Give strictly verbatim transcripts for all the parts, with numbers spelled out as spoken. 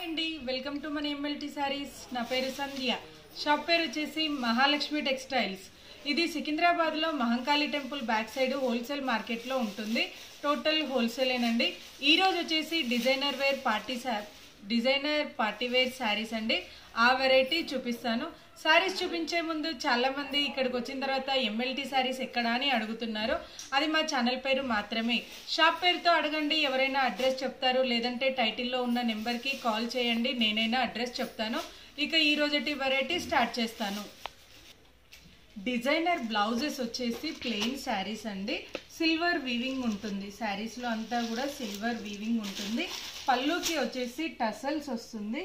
అండి, welcome to మన MLT saris. నా పేరు సంధ్య. షాప్ పేరు వచ్చేసి మహాలక్ష్మి టెక్స్టైల్స్. ఇది సికింద్రాబాద్ లో Mahankali temple back side wholesale market లో ఉంటుంది. టోటల్ హోల్సేలేనండి. ఈ రోజు వచ్చేసి designer wear party designer party wear saris అండి. ఆ వెరైటీ చూపిస్తాను. శారీస్ చూపించే ముందు చాలా మంది ఇక్కడికి వచ్చిన తర్వాత ఎంఎల్టీ శారీస్ ఎక్కడా అని అడుగుతున్నారు. అది మా ఛానల్ పేరు మాత్రమే. షాప్ పేరుతో అడగండి, ఎవరైనా అడ్రస్ చెప్తారు. లేదంటే టైటిల్లో ఉన్న నెంబర్కి కాల్ చేయండి, నేనైనా అడ్రస్ చెప్తాను. ఇక ఈ రోజటి వెరైటీ స్టార్ట్ చేస్తాను. డిజైనర్ బ్లౌజెస్ వచ్చేసి ప్లెయిన్ శారీస్ అండి. సిల్వర్ వీవింగ్ ఉంటుంది. శారీస్లో అంతా కూడా సిల్వర్ వీవింగ్ ఉంటుంది. పళ్ళుకి వచ్చేసి టసల్స్ వస్తుంది.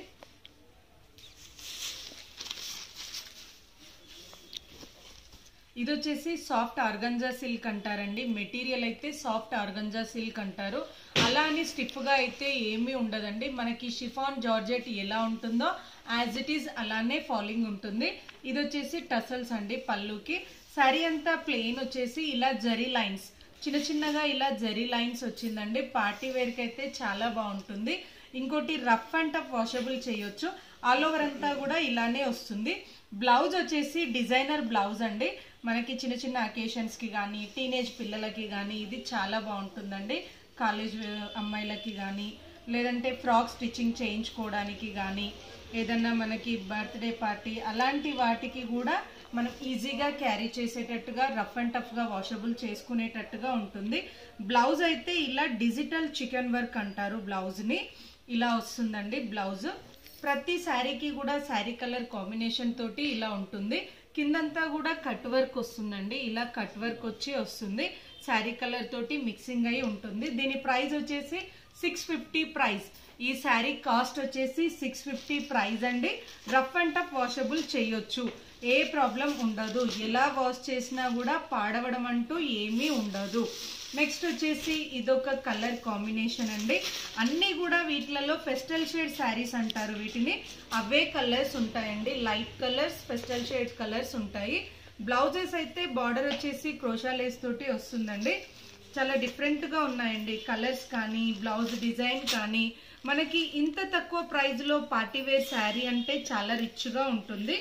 ఇది వచ్చేసి సాఫ్ట్ ఆర్గంజా సిల్క్ అంటారండి. మెటీరియల్ అయితే సాఫ్ట్ ఆర్గంజా సిల్క్ అంటారు. అలా అని స్టిఫ్గా అయితే ఏమీ ఉండదండి. మనకి షిఫాన్ జార్జెట్ ఎలా ఉంటుందో యాజ్ ఇట్ ఈజ్ అలానే ఫాలింగ్ ఉంటుంది. ఇది వచ్చేసి టసల్స్ అండి పళ్ళుకి. శారీ అంతా ప్లెయిన్ వచ్చేసి ఇలా జరీ లైన్స్, చిన్న చిన్నగా ఇలా జరీ లైన్స్ వచ్చిందండి. పార్టీ వేర్కి అయితే చాలా బాగుంటుంది. ఇంకోటి రఫ్ అండ్ టఫ్ వాషబుల్ చేయొచ్చు. ఆల్ ఓవర్ అంతా కూడా ఇలానే వస్తుంది. బ్లౌజ్ వచ్చేసి డిజైనర్ బ్లౌజ్ అండి. మనకి చిన్న చిన్న అకేషన్స్కి కానీ టీనేజ్ పిల్లలకి కానీ ఇది చాలా బాగుంటుందండి. కాలేజ్ అమ్మాయిలకి కానీ లేదంటే ఫ్రాక్ స్టిచ్చింగ్ చేయించుకోవడానికి కానీ ఏదన్నా మనకి బర్త్డే పార్టీ అలాంటి వాటికి కూడా మనం ఈజీగా క్యారీ చేసేటట్టుగా రఫ్ అండ్ టఫ్గా వాషబుల్ చేసుకునేటట్టుగా ఉంటుంది. బ్లౌజ్ అయితే ఇలా డిజిటల్ చికెన్ వర్క్ అంటారు. బ్లౌజ్ని ఇలా వస్తుందండి. బ్లౌజ్ ప్రతి శారీకి కూడా శారీ కలర్ కాంబినేషన్ తోటి ఇలా ఉంటుంది. కిందంతా కూడా కట్ వర్క్ వస్తుందండి. ఇలా కట్ వర్క్ వచ్చి వస్తుంది. శారీ కలర్ తోటి మిక్సింగ్ అయి ఉంటుంది. దీని ప్రైస్ వచ్చేసి సిక్స్ ఫిఫ్టీ ప్రైస్. ఈ శారీ కాస్ట్ వచ్చేసి సిక్స్ ఫిఫ్టీ ప్రైస్ అండి. రఫ్ అండ్ టఫ్ వాషబుల్ చేయొచ్చు, ఏ ప్రాబ్లం ఉండదు. ఎలా వాష్ చేసినా కూడా పాడవడం అంటూ ఏమీ ఉండదు. నెక్స్ట్ వచ్చేసి ఇదొక కలర్ కాంబినేషన్ అండి. అన్నీ కూడా వీటిలలో ఫెస్టల్ షేడ్ శారీస్ అంటారు వీటిని. అవే కలర్స్ ఉంటాయండి. Light colours, festal shade colours ఉంటాయి. బ్లౌజెస్ అయితే బార్డర్ వచ్చేసి క్రోషా లేస్ తోటి వస్తుందండి. చాలా డిఫరెంట్గా ఉన్నాయండి కలర్స్ కానీ బ్లౌజ్ డిజైన్ కానీ. మనకి ఇంత తక్కువ ప్రైస్లో పార్టీ వేర్ శారీ అంటే చాలా రిచ్గా ఉంటుంది.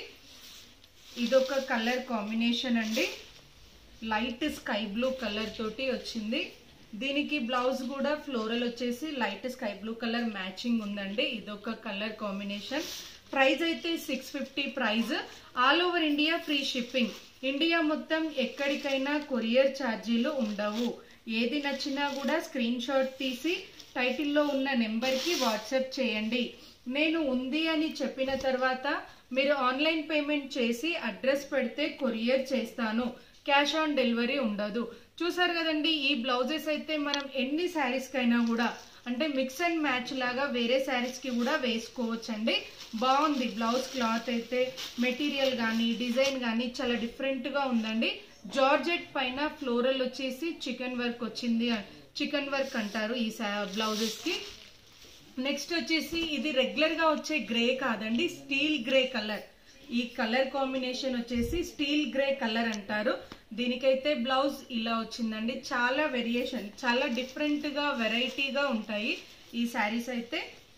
ఇదొక కలర్ కాంబినేషన్ అండి. లైట్ స్కై బ్లూ కలర్ తోటి వచ్చింది. దీనికి బ్లౌజ్ కూడా ఫ్లోరల్ వచ్చేసి light sky blue colour matching ఉందండి. ఇదొక కలర్ కాంబినేషన్. ప్రైస్ అయితే six fifty price. All over India free shipping. India మొత్తం ఎక్కడికైనా కొరియర్ ఛార్జీలు ఉండవు. ఏది నచ్చినా కూడా స్క్రీన్ షాట్ తీసి టైటిల్లో ఉన్న నెంబర్కి వాట్సాప్ చేయండి. నేను ఉంది అని చెప్పిన తర్వాత మీరు ఆన్లైన్ పేమెంట్ చేసి అడ్రస్ పెడితే కొరియర్ చేస్తాను. క్యాష్ ఆన్ డెలివరీ ఉండదు. చూసారు కదండి, ఈ బ్లౌజెస్ అయితే మనం ఎన్ని శారీస్కి అయినా కూడా అంటే మిక్స్ అండ్ మ్యాచ్ లాగా వేరే శారీస్కి కూడా వేసుకోవచ్చండి. బాగుంది బ్లౌజ్ క్లాత్ అయితే. మెటీరియల్ కానీ డిజైన్ కానీ చాలా డిఫరెంట్గా ఉందండి. జార్జెట్ పైన ఫ్లోరల్ వచ్చేసి చికెన్ వర్క్ వచ్చింది. చికెన్ వర్క్ అంటారు ఈ బ్లౌజెస్కి. నెక్స్ట్ వచ్చేసి ఇది రెగ్యులర్గా వచ్చే గ్రే కాదండి, స్టీల్ గ్రే కలర్. ఈ కలర్ కాంబినేషన్ వచ్చేసి స్టీల్ గ్రే కలర్ అంటారు. దీనికైతే బ్లౌజ్ ఇలా వచ్చిందండి. చాలా వేరియేషన్, చాలా డిఫరెంట్గా వెరైటీగా ఉంటాయి ఈ శారీస్ అయితే.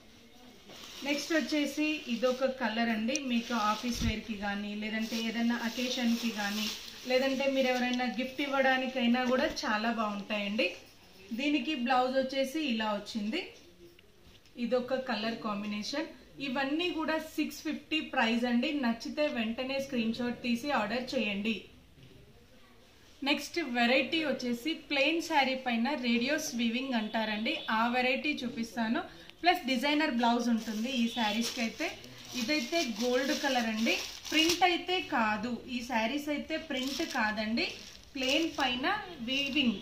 నెక్స్ట్ వచ్చేసి ఇదొక కలర్ అండి. మీకు ఆఫీస్ వేర్కి కానీ లేదంటే ఏదైనా అకేషన్కి కానీ లేదంటే మీరు ఎవరైనా గిఫ్ట్ ఇవ్వడానికైనా కూడా చాలా బాగుంటాయండి. దీనికి బ్లౌజ్ వచ్చేసి ఇలా వచ్చింది. ఇదొక కలర్ కాంబినేషన్. ఇవన్నీ కూడా సిక్స్ ఫిఫ్టీ ప్రైస్ అండి. నచ్చితే వెంటనే స్క్రీన్ షాట్ తీసి ఆర్డర్ చేయండి. నెక్స్ట్ వెరైటీ వచ్చేసి ప్లెయిన్ శారీ పైన రేడియోస్ వీవింగ్ అంటారండి. ఆ వెరైటీ చూపిస్తాను. ప్లస్ డిజైనర్ బ్లౌజ్ ఉంటుంది ఈ శారీస్కి అయితే. ఇదైతే గోల్డ్ కలర్ అండి. ప్రింట్ అయితే కాదు, ఈ శారీస్ అయితే ప్రింట్ కాదండి. ప్లెయిన్ పైన వీవింగ్.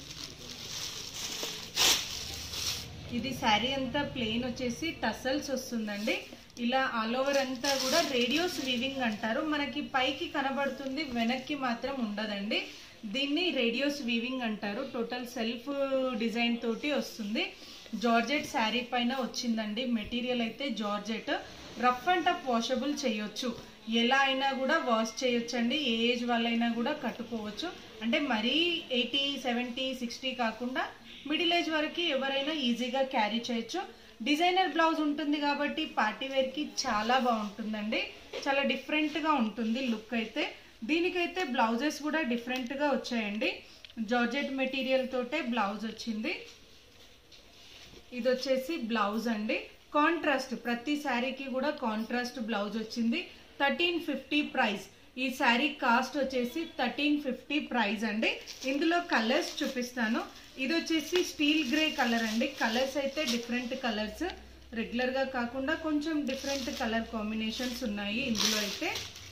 ఇది శారీ అంతా ప్లెయిన్ వచ్చేసి టసల్స్ వస్తుందండి. ఇలా ఆల్ ఓవర్ అంతా కూడా రేడియోస్ వీవింగ్ అంటారు. మనకి పైకి కనబడుతుంది, వెనక్కి మాత్రం ఉండదండి. దీన్ని రేడియోస్ వీవింగ్ అంటారు. టోటల్ సెల్ఫ్ డిజైన్ తోటి వస్తుంది. జార్జెట్ శారీ పైన వచ్చిందండి. మెటీరియల్ అయితే georgette. Rough and tough washable చేయొచ్చు, ఎలా అయినా కూడా వాష్ చేయొచ్చండి. ఏ ఏజ్ వాళ్ళైనా కూడా కట్టుకోవచ్చు. అంటే మరీ ఎయిటీ సెవెంటీ సిక్స్టీ కాకుండా మిడిల్ ఏజ్ వరకు ఎవరైనా ఈజీగా క్యారీ చేయొచ్చు. డిజైనర్ బ్లౌజ్ ఉంటుంది కాబట్టి పార్టీ వేర్కి చాలా బాగుంటుందండి. చాలా డిఫరెంట్గా ఉంటుంది లుక్ అయితే. దీనికైతే బ్లౌజెస్ కూడా డిఫరెంట్గా వచ్చాయండి. జార్జెట్ మెటీరియల్ తోటే బ్లౌజ్ వచ్చింది. ఇది వచ్చేసి బ్లౌజ్ అండి. కాంట్రాస్ట్ ప్రతి శారీకి కూడా కాంట్రాస్ట్ బ్లౌజ్ వచ్చింది. Thirteen fifty price. ఈ శారీ కాస్ట్ వచ్చేసి థర్టీన్ ఫిఫ్టీ ప్రైస్ అండి. ఇందులో కలర్స్ చూపిస్తాను. ఇది వచ్చేసి స్టీల్ గ్రే కలర్ అండి. కలర్స్ అయితే డిఫరెంట్ కలర్స్, రెగ్యులర్గా కాకుండా కొంచెం డిఫరెంట్ కలర్ కాంబినేషన్స్ ఉన్నాయి ఇందులో అయితే.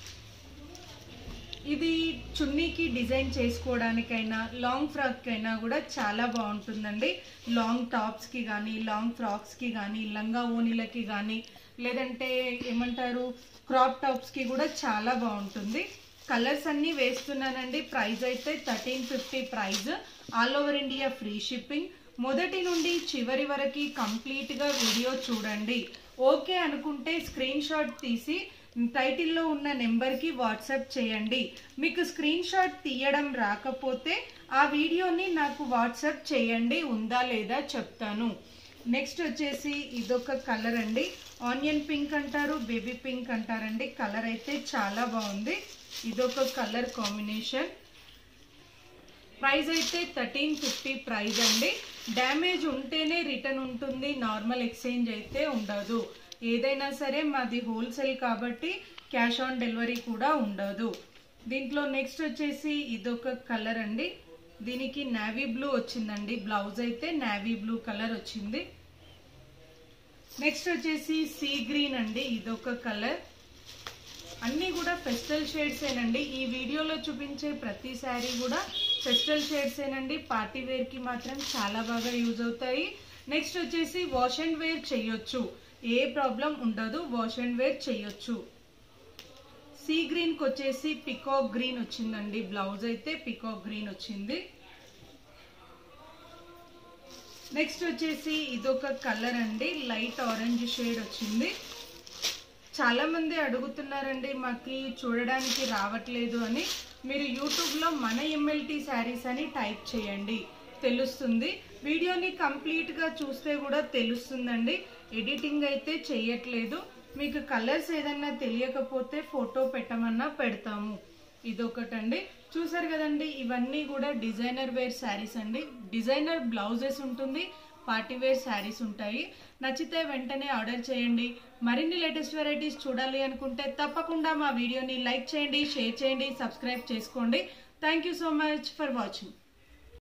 ఇది చున్నీకి డిజైన్ చేసుకోవడానికైనా లాంగ్ ఫ్రాక్ అయినా కూడా చాలా బాగుంటుందండి. లాంగ్ టాప్స్కి కానీ లాంగ్ ఫ్రాక్స్కి కానీ లంగా ఓనీలకి కానీ లేదంటే ఏమంటారు క్రాప్ టాప్స్కి కూడా చాలా బాగుంటుంది. కలర్స్ అన్నీ వేస్తున్నానండి. ప్రైస్ అయితే thirteen fifty price. All over India free shipping. మొదటి నుండి చివరి వరకు కంప్లీట్గా వీడియో చూడండి. ఓకే అనుకుంటే స్క్రీన్ షాట్ తీసి టైటిల్లో ఉన్న నెంబర్కి వాట్సాప్ చేయండి. మీకు స్క్రీన్ షాట్ తీయడం రాకపోతే ఆ వీడియోని నాకు వాట్సాప్ చేయండి, ఉందా లేదా చెప్తాను. నెక్స్ట్ వచ్చేసి ఇదొక కలర్ అండి. ఆనియన్ పింక్ అంటారు, బేబీ పింక్ అంటారండి. కలర్ అయితే చాలా బాగుంది. ఇదొక కలర్ కాంబినేషన్. ప్రైస్ అయితే థర్టీన్ ఫిఫ్టీ ప్రైస్ అండి. డ్యామేజ్ ఉంటేనే రిటర్న్ ఉంటుంది, నార్మల్ ఎక్స్చేంజ్ అయితే ఉండదు. ఏదైనా సరే మాది హోల్సేల్ కాబట్టి క్యాష్ ఆన్ డెలివరీ కూడా ఉండదు. దీంట్లో నెక్స్ట్ వచ్చేసి ఇదొక కలర్ అండి. దీనికి నేవీ బ్లూ వచ్చిందండి. బ్లౌజ్ అయితే నేవీ బ్లూ కలర్ వచ్చింది. నెక్స్ట్ వచ్చేసి సీ గ్రీన్ అండి. ఇదొక కలర్. అన్నీ కూడా ఫెస్టల్ షేడ్స్ ఏనండి. ఈ వీడియోలో చూపించే ప్రతి శారీ కూడా ఫెస్టల్ షేడ్స్ ఏనండి. పార్టీ వేర్కి మాత్రం చాలా బాగా యూజ్ అవుతాయి. నెక్స్ట్ వచ్చేసి వాష్ అండ్ వేర్ చేయొచ్చు, ఏ ప్రాబ్లం ఉండదు, వాష్ అండ్ వేర్ చేయొచ్చు. సీ గ్రీన్కి వచ్చేసి పికాక్ గ్రీన్ వచ్చిందండి. బ్లౌజ్ అయితే పికాక్ గ్రీన్ వచ్చింది. నెక్స్ట్ వచ్చేసి ఇదొక కలర్ అండి. లైట్ ఆరెంజ్ షేడ్ వచ్చింది. చాలా మంది అడుగుతున్నారండి మాకు చూడడానికి రావట్లేదు అని. మీరు యూట్యూబ్లో మన ఎంఎల్టీ శారీస్ అని టైప్ చేయండి, తెలుస్తుంది. వీడియోని కంప్లీట్గా చూస్తే కూడా తెలుస్తుందండి. ఎడిటింగ్ అయితే చేయట్లేదు. మీకు కలర్స్ ఏదన్నా తెలియకపోతే ఫోటో పెట్టమన్నా పెడతాము. ఇదొకటండి. చూసారు కదండి, ఇవన్నీ కూడా డిజైనర్ వేర్ శారీస్ అండి. డిజైనర్ బ్లౌజెస్ ఉంటుంది, పార్టీ వేర్ శారీస్ ఉంటాయి. నచ్చితే వెంటనే ఆర్డర్ చేయండి. మరిన్ని లేటెస్ట్ వెరైటీస్ చూడాలి అనుకుంటే తప్పకుండా మా వీడియోని లైక్ చేయండి, షేర్ చేయండి, సబ్స్క్రైబ్ చేసుకోండి. Thank you so much for watching.